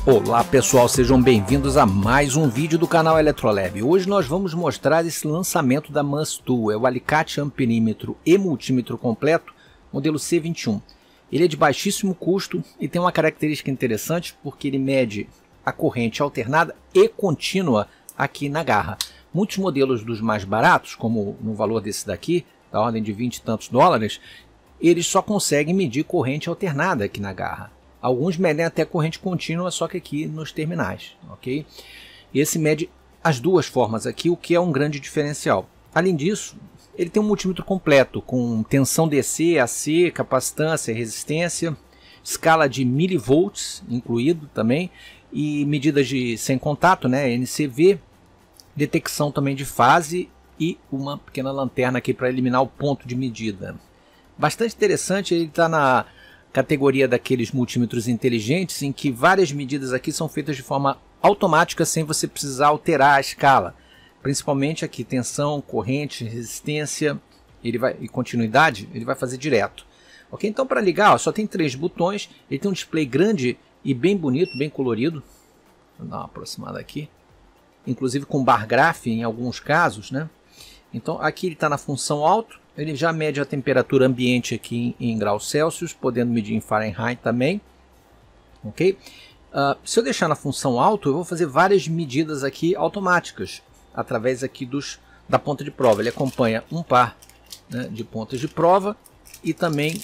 Olá pessoal, sejam bem-vindos a mais um vídeo do canal Eletrolab. Hoje nós vamos mostrar esse lançamento da Manz Tool, é o alicate amperímetro e multímetro completo, modelo C21. Ele é de baixíssimo custo e tem uma característica interessante porque ele mede a corrente alternada e contínua aqui na garra. Muitos modelos dos mais baratos, como no valor desse daqui, da ordem de 20 e tantos dólares, eles só conseguem medir corrente alternada aqui na garra. Alguns medem até corrente contínua, só que aqui nos terminais, ok? Esse mede as duas formas aqui, o que é um grande diferencial. Além disso, ele tem um multímetro completo, com tensão DC, AC, capacitância, resistência, escala de milivolts incluído também, e medidas de sem contato, né, NCV, detecção também de fase e uma pequena lanterna aqui para eliminar o ponto de medida. Bastante interessante, ele está na categoria daqueles multímetros inteligentes em que várias medidas aqui são feitas de forma automática sem você precisar alterar a escala. Principalmente aqui tensão, corrente, resistência e continuidade, ele vai fazer direto. Ok? Então para ligar, ó, só tem 3 botões, ele tem um display grande e bem bonito, bem colorido. Vou dar uma aproximada aqui. Inclusive com bar graph em alguns casos, né? Então aqui ele está na função alto. Ele já mede a temperatura ambiente aqui em graus Celsius, podendo medir em Fahrenheit também. Ok? Se eu deixar na função alto, eu vou fazer várias medidas aqui automáticas, através aqui da ponta de prova. Ele acompanha um par, né, de pontas de prova e também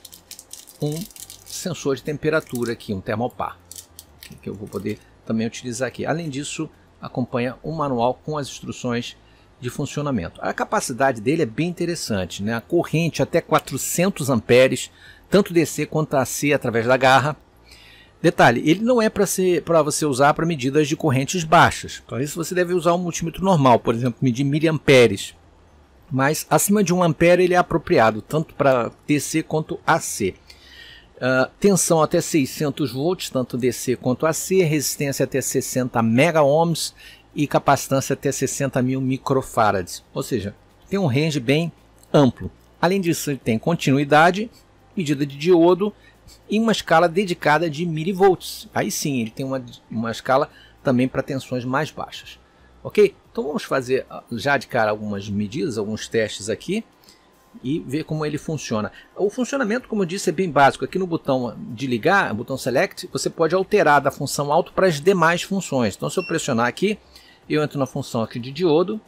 um sensor de temperatura aqui, um termopar, que eu vou poder também utilizar aqui. Além disso, acompanha um manual com as instruções de funcionamento. A capacidade dele é bem interessante, né? A corrente até 400 amperes, tanto DC quanto AC através da garra. Detalhe, ele não é para você usar para medidas de correntes baixas. Para isso você deve usar um multímetro normal, por exemplo, medir miliamperes. Mas acima de 1 ampere ele é apropriado, tanto para DC quanto AC. Tensão até 600 volts, tanto DC quanto AC, resistência até 60 mega ohms, e capacitância até 60.000 microfarads, ou seja, tem um range bem amplo. Além disso, ele tem continuidade, medida de diodo e uma escala dedicada de milivolts. Aí sim, ele tem uma escala também para tensões mais baixas. Ok? Então vamos fazer já de cara algumas medidas, alguns testes aqui e ver como ele funciona. O funcionamento, como eu disse, é bem básico. Aqui no botão de ligar, botão Select, você pode alterar da função alto para as demais funções. Então se eu pressionar aqui, eu entro na função aqui de diodo,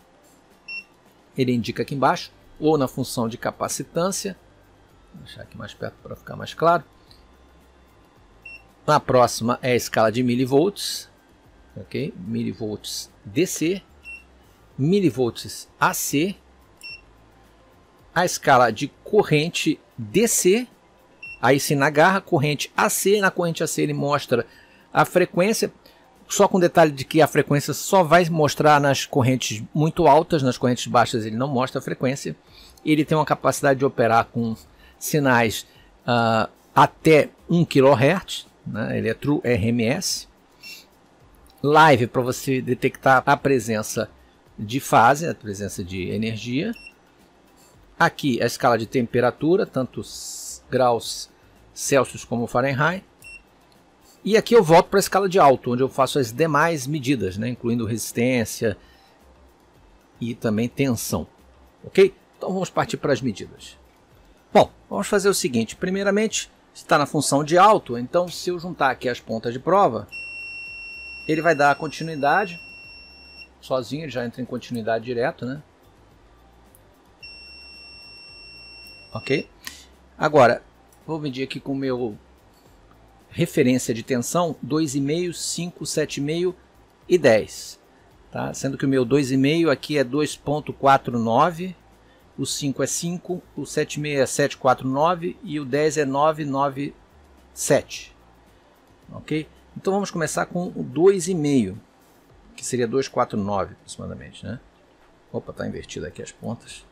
ele indica aqui embaixo, ou na função de capacitância, vou deixar aqui mais perto para ficar mais claro. Na próxima é a escala de milivolts, ok? Milivolts DC, milivolts AC, a escala de corrente DC, aí sim na garra, corrente AC, na corrente AC ele mostra a frequência, só com o detalhe de que a frequência só vai mostrar nas correntes muito altas, nas correntes baixas ele não mostra a frequência. Ele tem uma capacidade de operar com sinais até 1 kHz, né? Ele é True RMS. Live para você detectar a presença de fase, a presença de energia. Aqui a escala de temperatura, tanto graus Celsius como Fahrenheit. E aqui eu volto para a escala de alto, onde eu faço as demais medidas, né, incluindo resistência e também tensão. Ok? Então vamos partir para as medidas. Bom, vamos fazer o seguinte. Primeiramente, está na função de alto, então se eu juntar aqui as pontas de prova, ele vai dar a continuidade. Sozinho, ele já entra em continuidade direto, né? Ok? Agora, vou medir aqui com o meu referência de tensão 2,5, 5, 7,5 e 10, tá? Sendo que o meu 2,5 aqui é 2,49, o 5 é 5, o 7,5 é 7,49 e o 10 é 9,97, ok? Então vamos começar com o 2,5, que seria 2,49 aproximadamente, né? Opa, tá invertido aqui as pontas.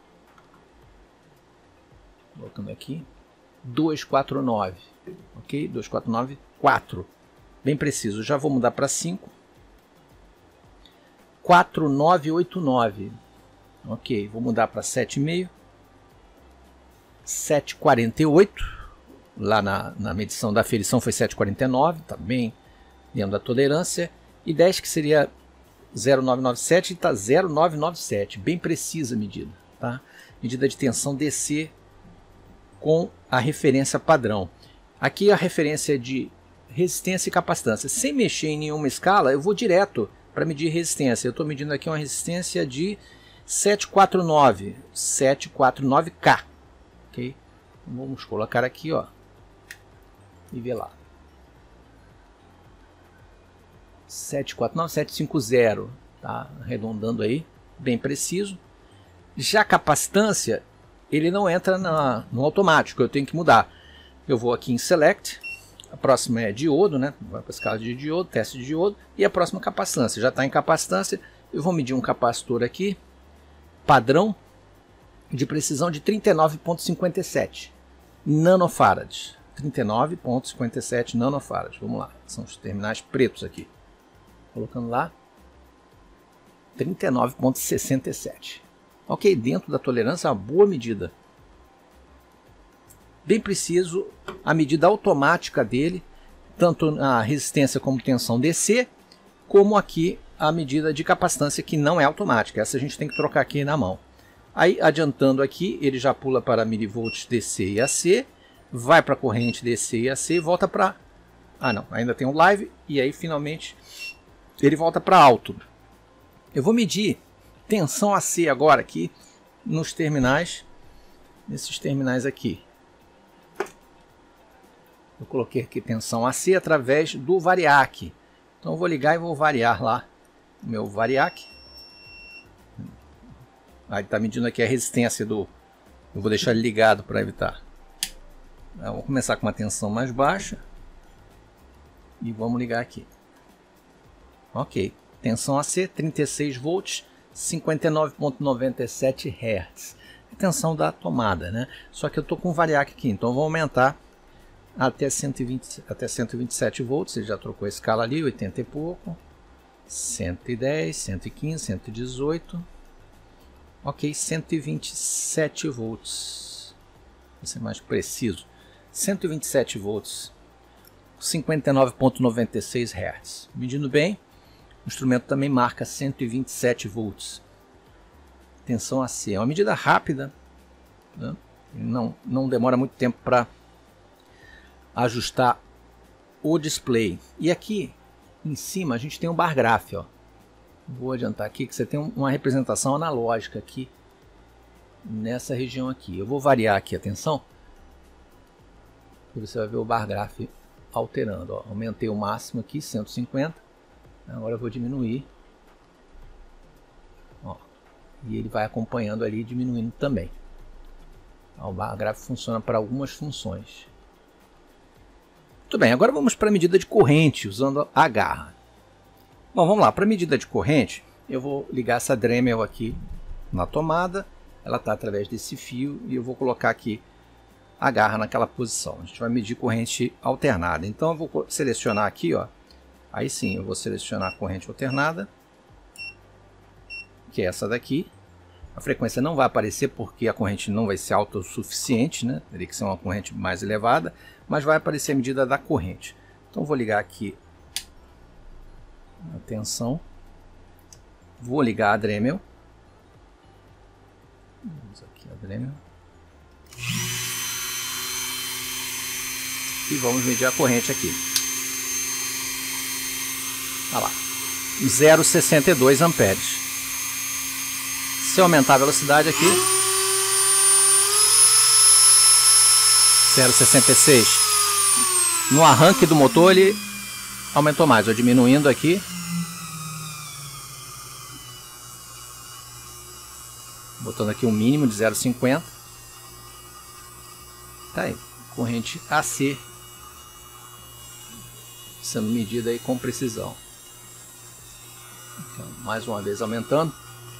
Colocando aqui 2,49, ok? 2,49, 4, bem preciso. Já vou mudar para 5, 4,989, ok? Vou mudar para 7,5, 7,48, lá na medição da aferição foi 7,49, tá bem dentro da tolerância, e 10 que seria 0,997 e está 0,997, bem precisa a medida, tá? Medida de tensão DC com a referência padrão. Aqui a referência é de resistência e capacitância. Sem mexer em nenhuma escala, eu vou direto para medir resistência. Eu estou medindo aqui uma resistência de 749K, ok? Vamos colocar aqui, ó, e ver lá. 749,750, tá? Arredondando aí, bem preciso. Já a capacitância, ele não entra no automático, eu tenho que mudar. Eu vou aqui em Select, a próxima é diodo, né? Vai para a escala de diodo, teste de diodo, e a próxima capacitância. Já está em capacitância, eu vou medir um capacitor aqui, padrão, de precisão de 39,57 nanofarad. 39,57 nanofarad. Vamos lá, são os terminais pretos aqui. Colocando lá, 39,67. Ok, dentro da tolerância, uma boa medida. Bem preciso a medida automática dele, tanto na resistência como tensão DC, como aqui a medida de capacitância, que não é automática. Essa a gente tem que trocar aqui na mão. Aí, adiantando aqui, ele já pula para milivolts DC e AC, vai para a corrente DC e AC e volta para... Ah, não, ainda tem um live, e aí finalmente ele volta para alto. Eu vou medir tensão AC agora aqui nos terminais, nesses terminais aqui. Eu coloquei aqui tensão AC através do variac. Então eu vou ligar e vou variar lá o meu variac. Aí está medindo aqui a resistência do... Eu vou deixar ele ligado para evitar. Eu vou começar com uma tensão mais baixa. E vamos ligar aqui. Ok. Tensão AC, 36 volts, 59,97 Hz. Tensão da tomada, né? Só que eu estou com variac aqui, então eu vou aumentar até 127 volts. Ele já trocou a escala ali, 80 e pouco. 110, 115, 118. Ok, 127 volts. Vou ser mais preciso. 127 volts. 59,96 Hz. Medindo bem. O instrumento também marca 127 volts. Tensão AC. É uma medida rápida, né? Não demora muito tempo para ajustar o display. E aqui em cima a gente tem um bar graph, ó. Vou adiantar aqui que você tem uma representação analógica aqui nessa região aqui. Eu vou variar aqui a tensão e você vai ver o bar graph alterando, ó. Aumentei o máximo aqui, 150. Agora eu vou diminuir, ó, e ele vai acompanhando ali, diminuindo também. O bar graph funciona para algumas funções. Muito bem, agora vamos para a medida de corrente usando a garra. Bom, vamos lá, para a medida de corrente eu vou ligar essa Dremel aqui na tomada. Ela está através desse fio e eu vou colocar aqui a garra naquela posição. A gente vai medir corrente alternada. Então eu vou selecionar aqui, ó. Aí sim, eu vou selecionar a corrente alternada, que é essa daqui. A frequência não vai aparecer porque a corrente não vai ser alta o suficiente, né? Teria que ser uma corrente mais elevada, mas vai aparecer a medida da corrente. Então vou ligar aqui a tensão. Vou ligar a Dremel. Vamos aqui a Dremel. E vamos medir a corrente aqui. Olha lá, 0,62 amperes. Se eu aumentar a velocidade aqui, 0,66. No arranque do motor ele aumentou mais. Eu diminuindo aqui, botando aqui um mínimo de 0,50. Tá aí, corrente AC sendo medida aí com precisão. Então, mais uma vez aumentando.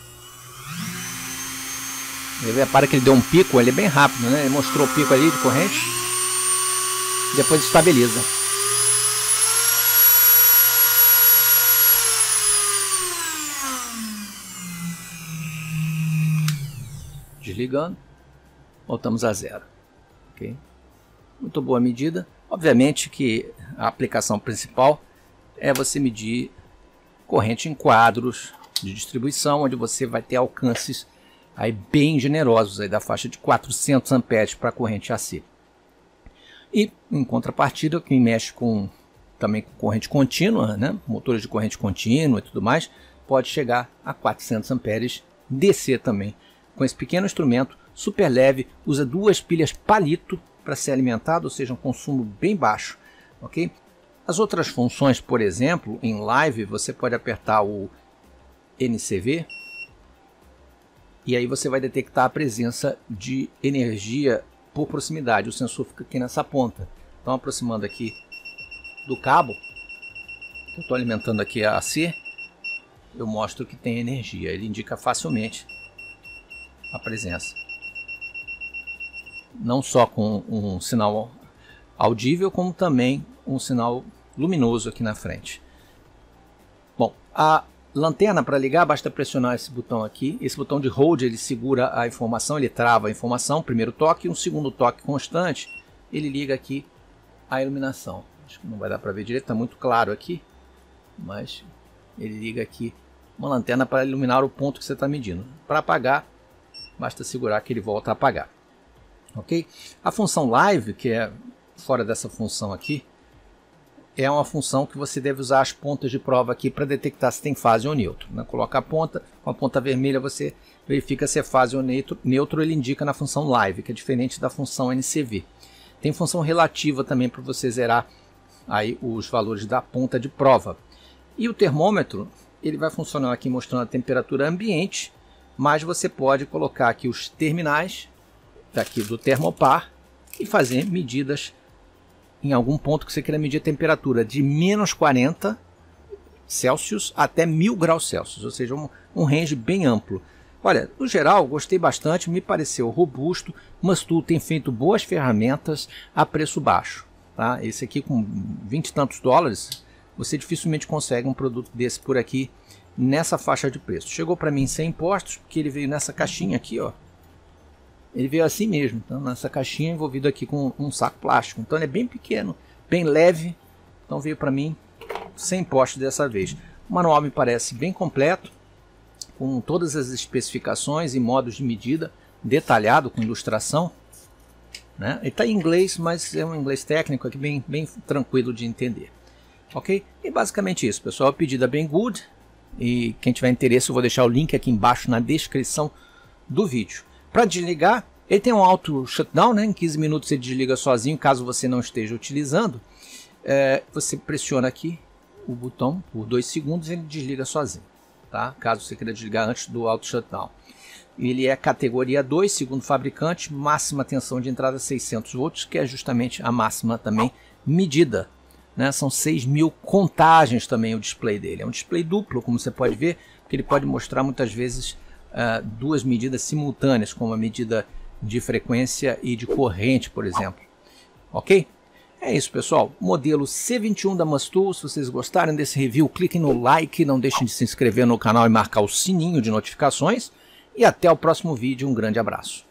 Ele repara que ele deu um pico, ele é bem rápido, né? Ele mostrou o pico ali de corrente. Depois estabiliza. Desligando. Voltamos a zero. Ok? Muito boa medida. Obviamente que a aplicação principal é você medir corrente em quadros de distribuição, onde você vai ter alcances aí bem generosos, aí da faixa de 400 amperes para a corrente AC. E em contrapartida, quem mexe também com corrente contínua, né, motores de corrente contínua e tudo mais, pode chegar a 400 amperes DC também. Com esse pequeno instrumento, super leve, usa 2 pilhas palito para ser alimentado, ou seja, um consumo bem baixo, ok? As outras funções, por exemplo, em live, você pode apertar o NCV e aí você vai detectar a presença de energia por proximidade. O sensor fica aqui nessa ponta. Então, aproximando aqui do cabo, eu estou alimentando aqui a AC, eu mostro que tem energia. Ele indica facilmente a presença. Não só com um sinal audível, como também um sinal luminoso aqui na frente. Bom, a lanterna, para ligar, basta pressionar esse botão aqui. Esse botão de hold, ele segura a informação, ele trava a informação. Primeiro toque, um segundo toque constante, ele liga aqui a iluminação. Acho que não vai dar para ver direito, está muito claro aqui, mas ele liga aqui uma lanterna para iluminar o ponto que você está medindo. Para apagar, basta segurar que ele volta a apagar. Ok? A função live, que é fora dessa função aqui, é uma função que você deve usar as pontas de prova aqui para detectar se tem fase ou neutro, né? Coloca a ponta, com a ponta vermelha você verifica se é fase ou neutro, ele indica na função live, que é diferente da função NCV. Tem função relativa também para você zerar aí os valores da ponta de prova. E o termômetro, ele vai funcionar aqui mostrando a temperatura ambiente, mas você pode colocar aqui os terminais daqui do termopar e fazer medidas em algum ponto que você queira medir a temperatura de menos 40 Celsius até 1000 graus Celsius, ou seja, um range bem amplo. Olha, no geral, gostei bastante, me pareceu robusto. Mastool tem feito boas ferramentas a preço baixo. Tá? Esse aqui com 20 e tantos dólares, você dificilmente consegue um produto desse por aqui nessa faixa de preço. Chegou para mim sem impostos, porque ele veio nessa caixinha aqui, ó. Ele veio assim mesmo, então, nessa caixinha envolvido aqui com um saco plástico. Então ele é bem pequeno, bem leve. Então veio para mim sem impostos dessa vez. O manual me parece bem completo, com todas as especificações e modos de medida, detalhado, com ilustração. Né? Ele está em inglês, mas é um inglês técnico aqui bem tranquilo de entender. Ok? E basicamente isso, pessoal. A pedida bem good. E quem tiver interesse, eu vou deixar o link aqui embaixo na descrição do vídeo. Para desligar, ele tem um auto shutdown, né? Em 15 minutos ele desliga sozinho, caso você não esteja utilizando. Você pressiona aqui o botão por 2 segundos e ele desliga sozinho, tá? Caso você queira desligar antes do auto shutdown. Ele é categoria 2, segundo o fabricante, máxima tensão de entrada 600 volts, que é justamente a máxima também medida. Né? São 6.000 contagens também o display dele. É um display duplo, como você pode ver, porque ele pode mostrar muitas vezes duas medidas simultâneas, como a medida de frequência e de corrente, por exemplo. Ok? É isso, pessoal. Modelo C21 da Mastool. Se vocês gostarem desse review, cliquem no like, não deixem de se inscrever no canal e marcar o sininho de notificações. E até o próximo vídeo. Um grande abraço.